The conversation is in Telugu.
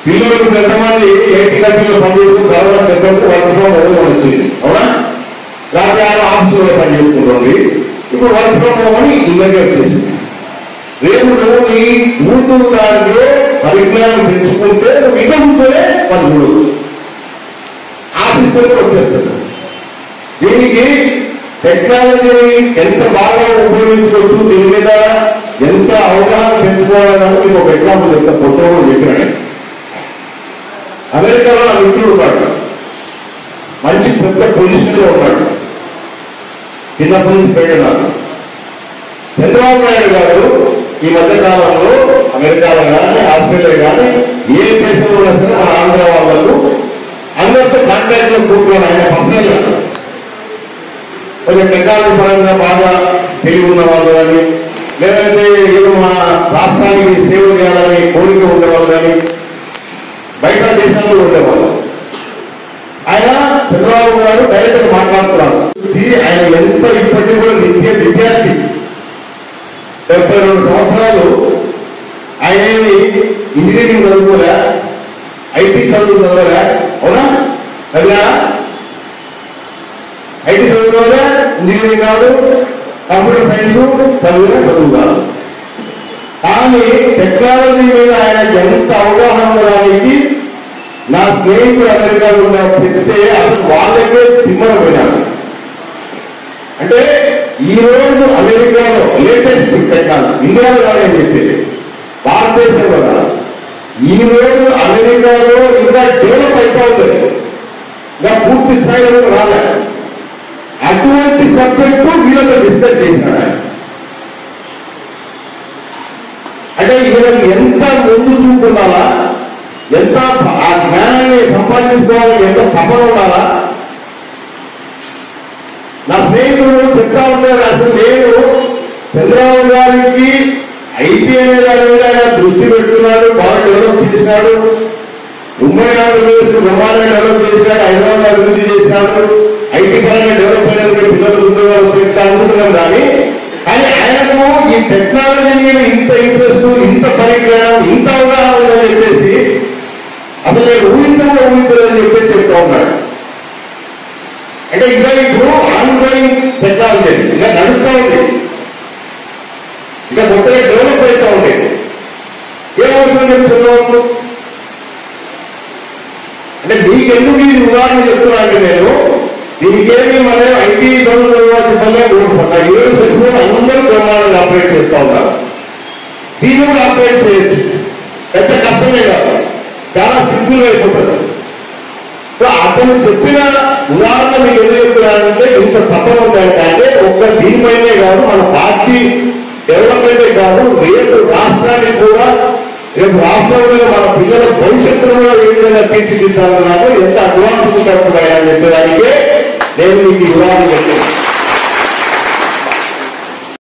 పిల్లలకు ఎంతమంది ఏటీ కంపెనీలో పనిచేస్తూ గవర్నమెంట్ సెక్టర్కు వర్క్ ఫ్రమ్ హోమ్ వచ్చింది, అవునా? రాత్రి ఆఫీసులో పనిచేసుకుంటుంది. ఇప్పుడు వర్క్ ఫ్రమ్ హోమ్ అని ఇలాగే వచ్చేసింది. రేపు నువ్వు నీ యూట్యూబ్ దాంట్లో పరిజ్ఞానం పెంచుకుంటే నువ్వు ఇక ముందునే పనులు ఆశిస్తూ వచ్చేస్తుంది. దీనికి టెక్నాలజీని ఎంత బాగా ఉపయోగించుకోవచ్చు, దీని మీద ఎంత అవగాహన పెంచుకోవాలని మీకు ఒక ఎగ్జాంపుల్ చెప్తా. కొత్తగా చెప్పినాడు, అమెరికాలో నా మిత్రుడు ఉన్నాడు, మంచి పెద్ద పొజిషన్ లో ఉన్నాడు, చిన్నప్పటి నుంచి పెరిగినాడు. చంద్రబాబు నాయుడు గారు ఈ మధ్య కాలంలో అమెరికాలో కానీ ఆస్ట్రేలియా కానీ ఏ దేశంలో ఉన్నా సరే మన ఆంధ్ర వాళ్ళకు అందరితో కాంటాక్ట్ లో కూర్చొని ఆయన పర్సనల్ గా కొంచెం టెక్నాలజీ పరంగా బాగా తెలివి ఉన్న వాళ్ళు కానీ, లేదంటే ఏదో మన రాష్ట్రానికి సేవ చేయాలని కోరిక ఉండేవాళ్ళు కానీ బయట దేశాల్లో ఉండేవాళ్ళు. ఆయన చంద్రబాబు గారు డైరెక్ట్ మాట్లాడుతున్నారు. ఆయన ఎంత ఇప్పటికీ కూడా విద్యార్థి 72 సంవత్సరాలు. ఆయన ఇంజనీరింగ్ చదువుకోలే, ఐటీ చదువు చదవలే, అవునా? అలా ఐటీ చదువుకోలే, ఇంజనీరింగ్ కాదు, కంప్యూటర్ సైన్స్ చదువు కాదు. కానీ టెక్నాలజీ మీద ఆయన ఎంత అవగాహన ఉండడానికి నా స్నేహితుడు అమెరికాలో ఉన్న చెప్తే అసలు వాళ్ళకే తిమ్మరపోయినాడు. అంటే ఈ రోజు అమెరికాలో లేటెస్ట్ టెక్నాలజీ ఇండియాలో కాదని చెప్పేది, భారతదేశంలో కాదు, ఈ రోజు అమెరికాలో ఇంకా డెవలప్ అయిపోతుంది, ఇంకా పూర్తి స్థాయిలో రాలే. అటువంటి సబ్జెక్టు వీళ్ళతో డిస్కస్ చేసినాడు. అంటే వీళ్ళకి ఎంత ముందు చూపుకుండాలా, ఎంత ఆ జ్ఞానాన్ని సంపాదించుకోవాలని ఎంత తపన ఉండాలా. నా స్నేహితుడు చెప్తా ఉంటారు, అసలు నేను చంద్రబాబు గారికి ఐటీ అనే దాని మీద ఆయన దృష్టి పెట్టుకున్నాడు, బాగా డెవలప్ చేసినాడు, ఉమ్మడి ఆంధ్రప్రదేశ్ బ్రహ్మాండంగా డెవలప్ చేసినాడు, హైదరాబాద్ అభివృద్ధి చేసినాడు, ఐటీ పరంగా డెవలప్ అయినందుకు పిల్లలు ఉద్యోగాలు పెడతా అనుకుంటున్నాం. కానీ ఆయనకు ఈ టెక్నాలజీ మీద ఇంత ఇంట్రెస్ట్, ఇంత పరిజ్ఞానం, ఇంత అవగాహన ఉందని చెప్పేసి అసలు నేను ఊహించలేదని చెప్పేసి చెప్తా ఉన్నాడు. అంటే ఇంకా ఇప్పుడు ఆన్లైన్ టెక్నాలజీ ఇంకా నడుస్తూ ఉంది, ఇంకా కొత్తగా డెవలప్ అవుతూ ఉంది. ఏమవుతుంది చెప్తున్నాను అంటే మీకెందుకు ఈ ఉదాహరణ చెప్తున్నాను నేను. దీనికేమి మనం ఐటీ చదువుకోవాల్సిందే ఓడిపోతా. ఈరోజు సెక్యూర్ అందరూ బ్రహ్మాండంగా ఆపరేట్ చేస్తూ ఉన్నారు. దీన్ని కూడా ఆపరేట్ చేయొచ్చు, పెద్ద కష్టమే కాదు, చాలా సింపుల్ గా అయిపోతుంది. అతను చెప్పిన ఉదాహరణ మీకు ఎందుకు చెప్తున్నానంటే ఇంత తప్పన ఉంటాయంటే ఒక్క దీనిపైనే కాదు, మన పార్టీ డెవలప్మెంటే కాదు, రేపు రాష్ట్రానికి కూడా, రేపు రాష్ట్రంలో మన పిల్లల భవిష్యత్తును కూడా ఏ విధంగా తీర్చిదిద్దాలన్నారో ఎంత